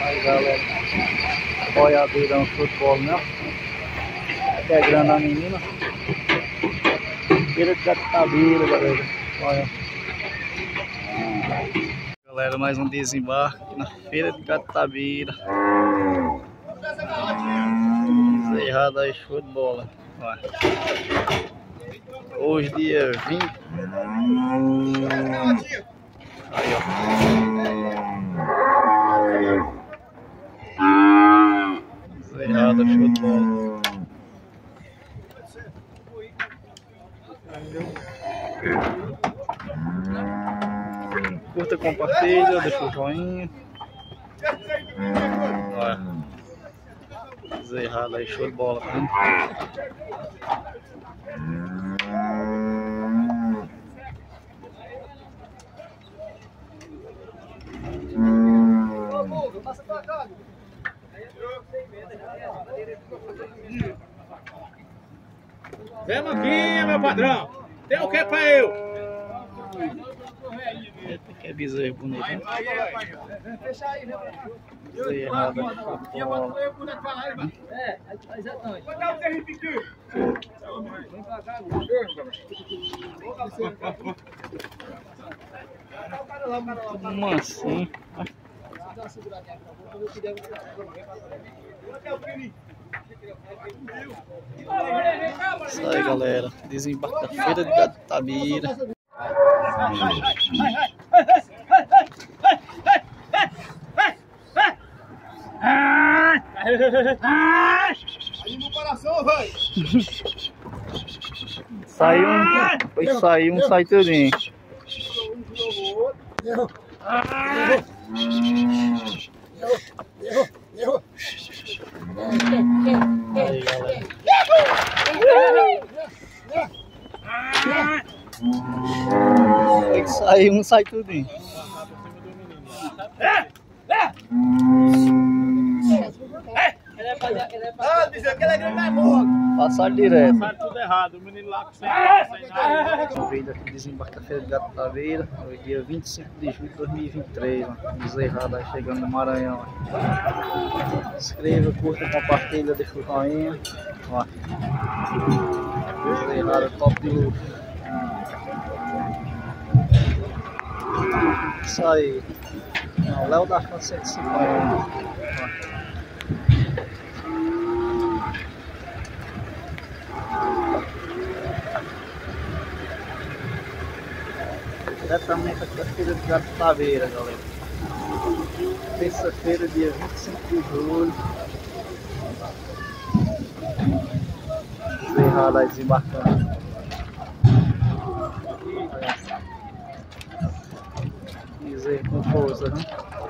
Aí galera, boiadeirão, futebol, né? Pegando a menina. Feira de Gatabira, galera. Olha. Galera, mais um desembarque na Feira de Gatabira. Encerrado aí, show de bola. Olha. Hoje dia 20. Aí, ó. Encerrado, show de bola. Curta, compartilha, deixa o joinha. Olha. Errado aí, show de bola, tá? Zé Manguinha, meu padrão, tem o que pra eu? Que bezerro bonito, né? Bezerro errado aqui. Exatamente. Como assim? Isso aí, galera. Desembarque da Feira de Gatabira. Saiu um, sai tudinho. Aí, galera. Sai um, sai tudinho. Dizer que ele é grande, é morro. Passar direto. Faz tudo errado, o menino lá sem O vídeo aqui desembarque da Feira de Gatabira, hoje dia 25 de julho de 2023, deserrado aí chegando no Maranhão. Inscreva, curta, compartilha, deixa o joinha. Deserrado top de luxo. Isso aí. Léo da França 150. Diretamente aqui da Feira de Gatabira, galera. Terça-feira, dia 25 de julho. Deserrado aí desembarcando. Bezerro com força, né?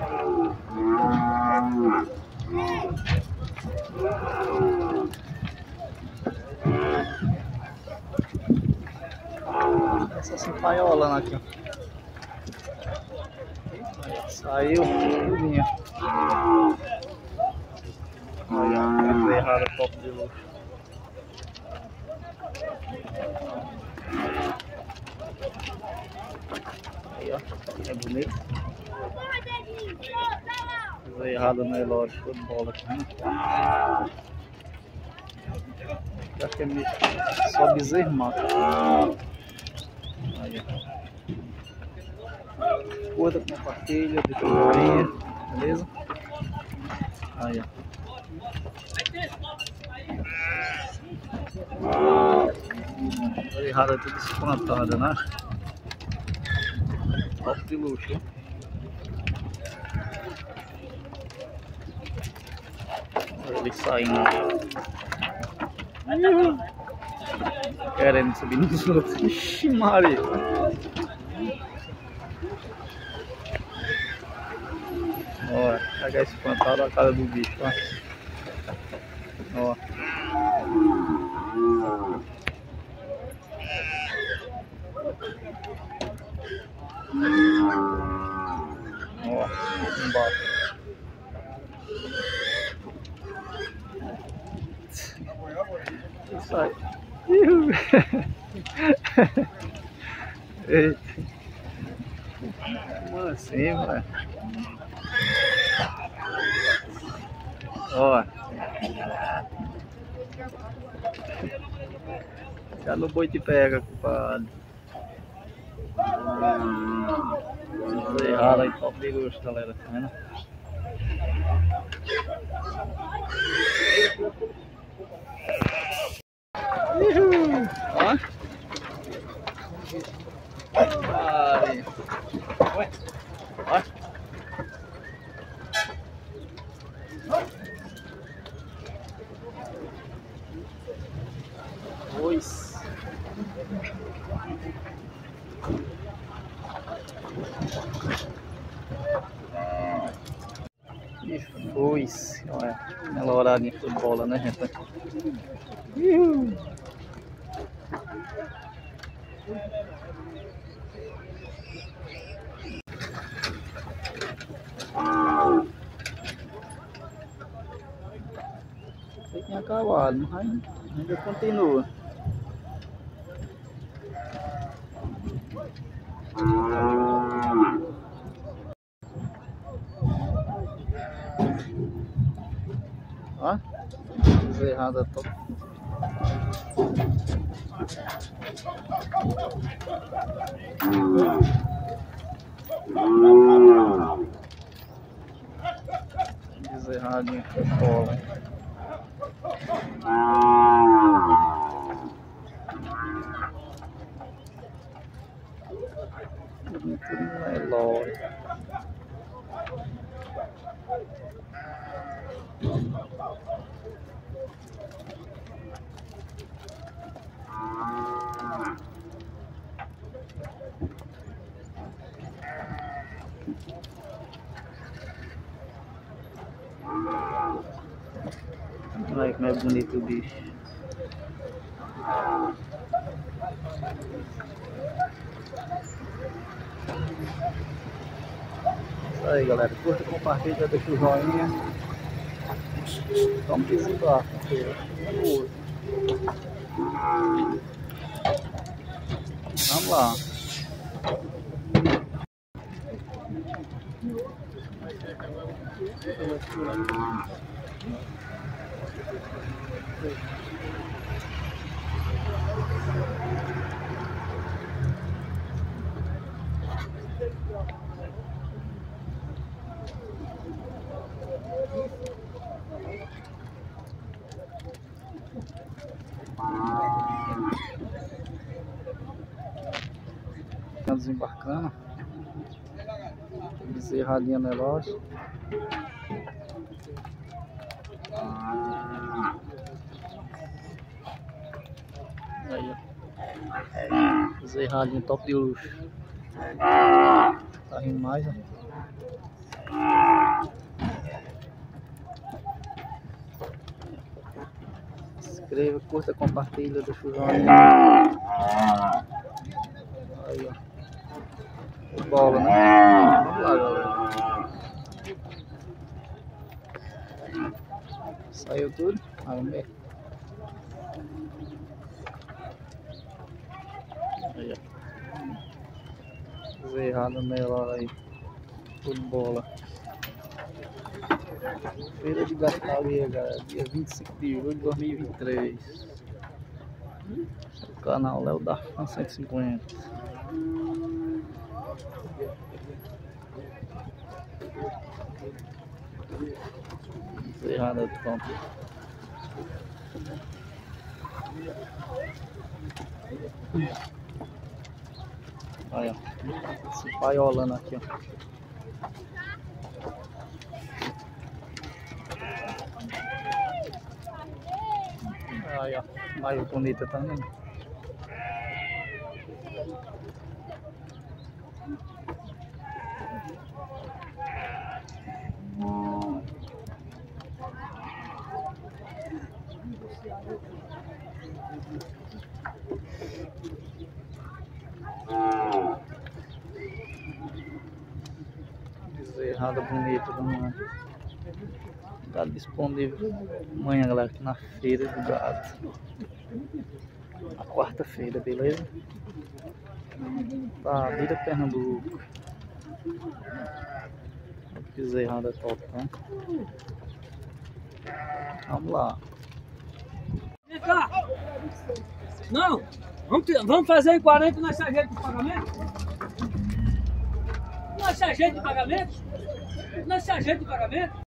Essa assim paiolando aqui, ó. Saiu tudinho. Olha, errada, top de luxo. Aí, ó, é bonito. Errada no relógio, show de bola aqui, né? Acho que é meio só bezerro mato. Aí, curta, compartilha, deixa o joinha, beleza? Aí, ó. Errada tudo esplantada, né? Top de luxo, hein? Olha ele saindo. Querendo subir nos outros. Ixi, Maria. Ó, pegar espantado a cara do bicho, ó. Ó. Ó, embaixo. Sai. Eita. Como assim, velho? Ó. Já no boi te pega, compadre. Errado aí, top de gosto, galera. Tá vendo? Uhul. Ó. Ai. Ó. Pois. E foi-se. Olha, aquela horadinha de bola, né, gente? Sei que tinha acabado, mas ainda continua. Ó, bezerrada top. Bezerradinha com bola. Tudo Nelore. Olha como é bonito o bicho. Isso aí, galera. Curta, compartilha, deixa o joinha. Vamos desembarcar. Vamos lá. Tá desembarcando. Bezerradinha Nelore. Aí, ó. Bezerradinho top de luxo. Tá rindo mais, ó. Inscreva, curta, compartilha, deixa o joinha. Aí, ó. Bola, né? Vamos lá, galera. Saiu tudo? Vamos ver. Aí, ó. Bezerrada nela aí. Tudo bola. Feira de Gastaria, galera. Dia 25 de julho de 2023. O canal Léo da Fan 150. Bezerrada top. Olha, esse paiolando aqui, ó. Aí, ó, mais bonita também. Bezerrada bonita também. Tá disponível amanhã, galera, aqui na Feira do Gado. Na quarta-feira, beleza? Tá, Vila Pernambuco. Bezerrada top, né? Vamos lá. Vem cá. Não, vamos fazer em 40 nós se ajeita de pagamento? Nós se ajeita de pagamento? Nós se ajeita de pagamento?